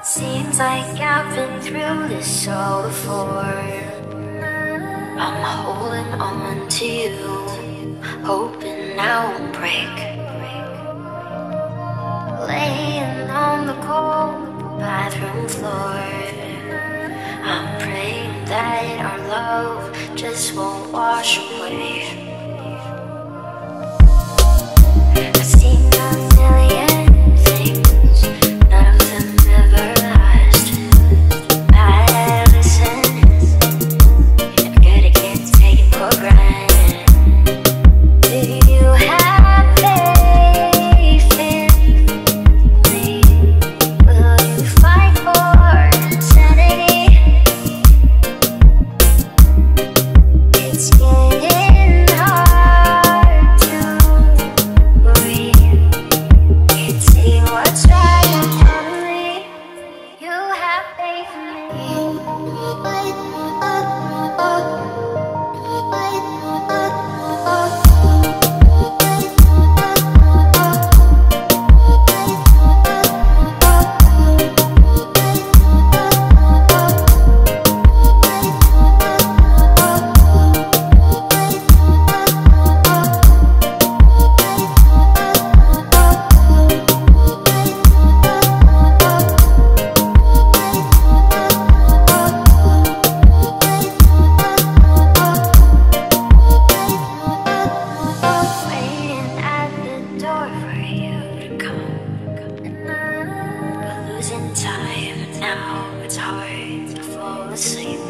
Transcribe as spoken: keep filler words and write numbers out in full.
Seems like I've been through this all before. I'm holding on to you, hoping I won't break. Laying on the cold bathroom floor, I'm praying that our love just won't wash away. I've seen a million things, none of them ever last. I listen, I'm good at getting taken for granted. Do you have faith in me? Will you fight for sanity? It's getting hard to breathe. Can't see what's right in front of me. You have faith in me. Waiting at the door for you to come. We're losing time now, it's hard to fall asleep.